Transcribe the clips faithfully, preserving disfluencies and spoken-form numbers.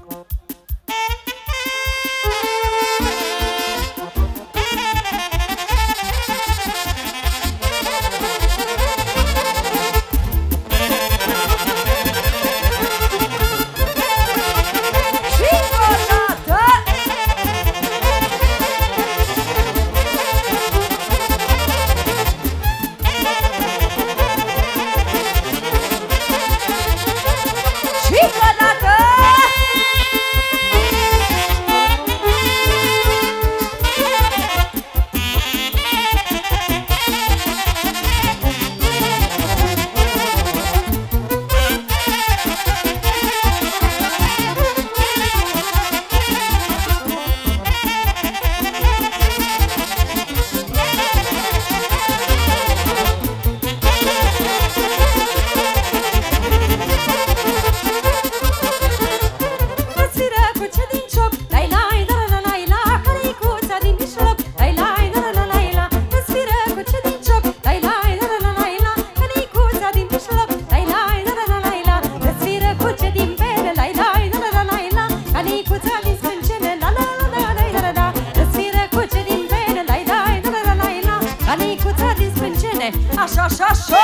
Așa, așa, așa!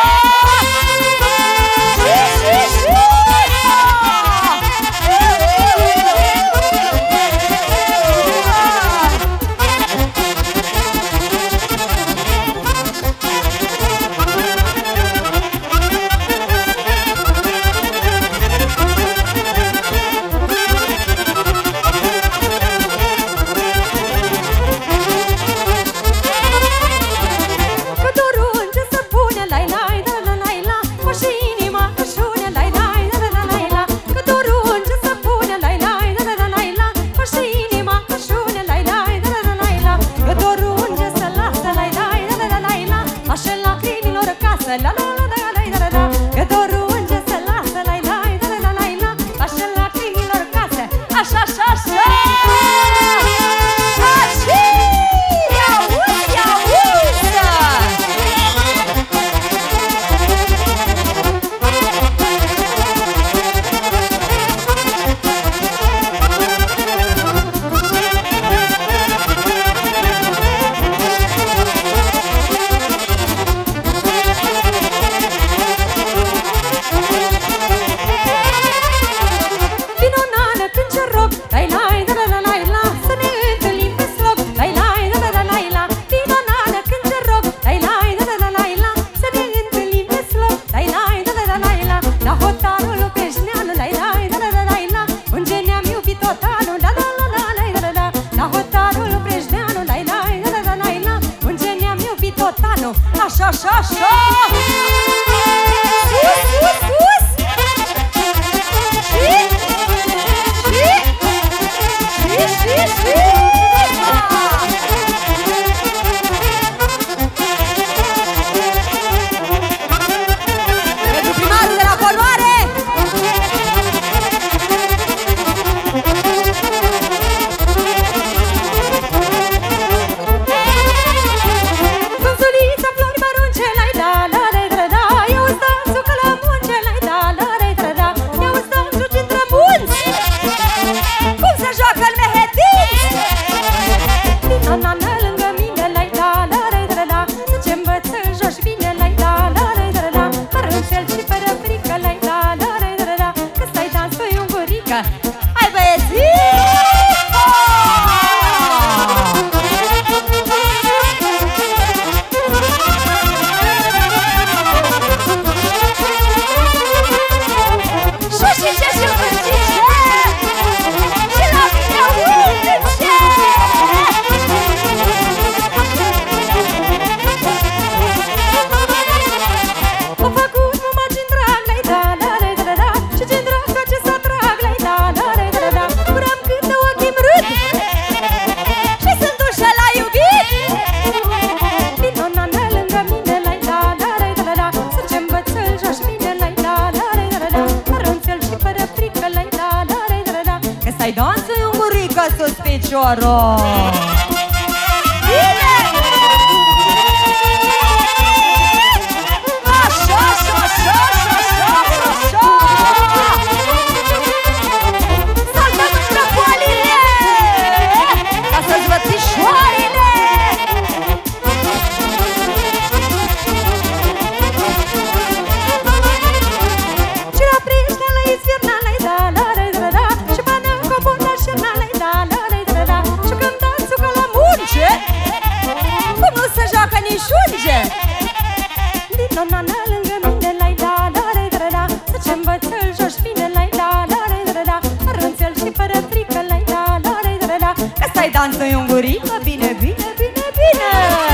Și, și, și! Așa, așa, așa! Sus, sus, sus! Și, și, și, și, și! Pentru primarul de la Poloare! Hai băieți! Și și ce și vârzice! Și la mine uite-ce! M-a făcut mama ce-n drag, la-i da, la-i da, la-i da, și ce-n drag face să trag, la-i da, la-i da, la-i da, vreau câte ochii-mi râd și sunt ușa la iubit. Vino, nana, lângă mine, la-i da, la-i da, la-i da, să ce-mi bățăl joci mine, la-i da, la-i da, la-i da, mărunțel și fără frică, la-i da, la-i da, la-i da, că stai dansă în gurică sus piciorul. Bine! Așa, așa, așa, așa, așa, așa! Saltă-mă! și fără frică, la la la la la la. Că stai dansă iungurică, bine, bine, bine, bine.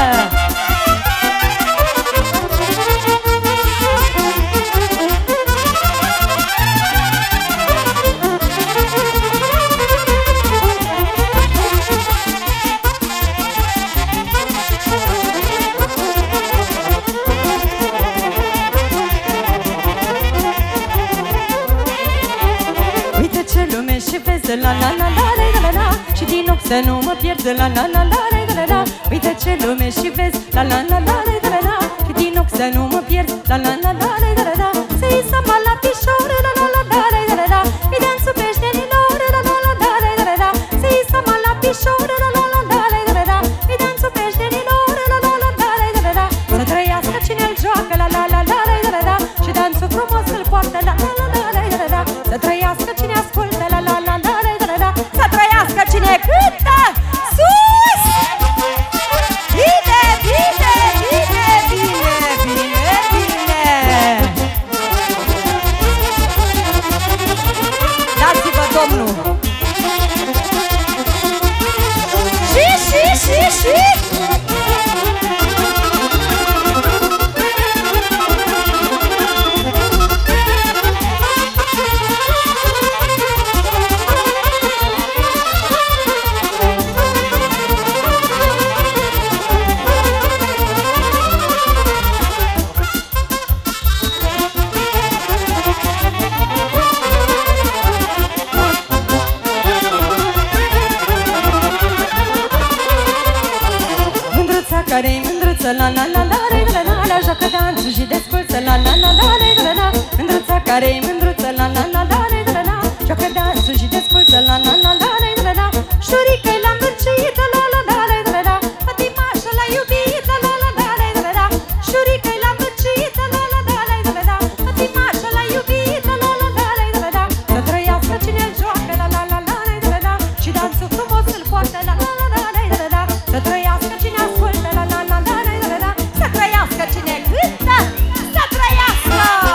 Și vezi la la la la la la la. Și din ochi să nu mă pierd la la la la la la la. Uite ce lume și vezi la la la la la la la. Și din ochi să nu mă pierd la la la la la la la. Să-i sama la pișor la la la la la la la. Îi dansul peștenilor la la la la la la la. Să-i sama la pișor la la la la la la la. Îi dansul peștenilor la la la la la la la. Să trăiască cine-l joacă la la la la la la la. Și dansul frumos îl poartă la la la la la la la. Să trăiască cine ascultă la la la la la la la. Să trăiască cine cântă sus! Bine, bine, bine, bine, bine, bine. Dați-vă, domnul! Și, și, și, și! Care-i mândruță la la la la la la la la. Joacă dansul și desculță la la la la la la la. Mândruța care-i mândruță la la la la la la la. Joacă dansul și desculță la la la la la la la. Șurică-i l-a îmbârcit la la la la la la. Fătimașa l-a iubit la la la la la la. Șurică-i l-a îmbârcit la la la la la la. Fătimașa l-a iubit la la la la la la. Să trăiască cine-l joacă la la la la la la. Și dansul frumos îl poartă la la la la la la. Să trăiască cine ascultă la la la la la la. Să trăiască cine cântă, să trăiască!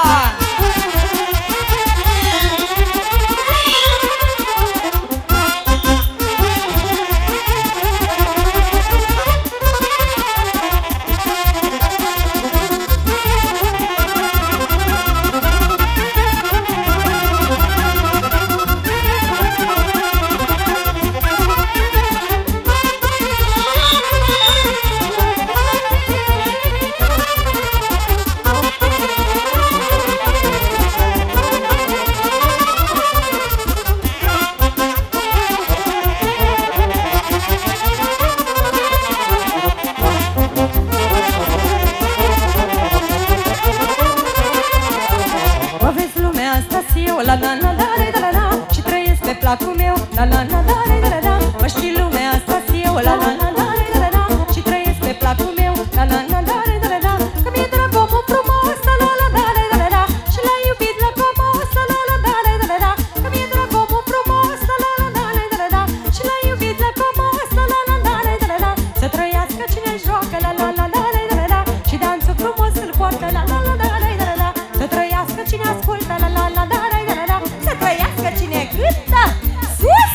La la la la la la la. Și trăiesc pe placul meu la la la la la la la. Mă știi lumea asta-s eu la la la la la la la. Și trăiesc pe placul meu la la la la la la la. Că mi-e drag omul frumos la la la la la la la. Și l-a iubit la comos la la la la la la la. Că mi-e drag omul frumos la la la la la la la. Și l-a iubit la comos la la la la la la la. Să trăiască cine-l joacă la la la la la la la. Și dansul frumos îl poartă la la la la la la la. Să trăiască cine ascultă la la la la la la la. Să trăiască cine cântă sus!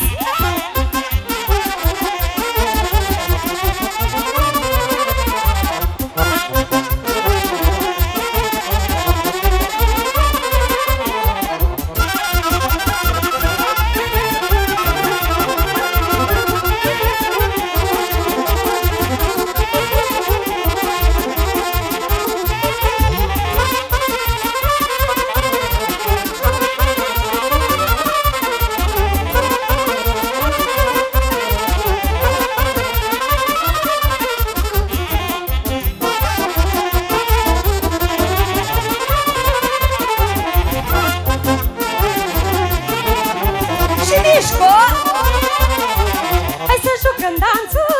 Și mișco! Hai să jucăm dansul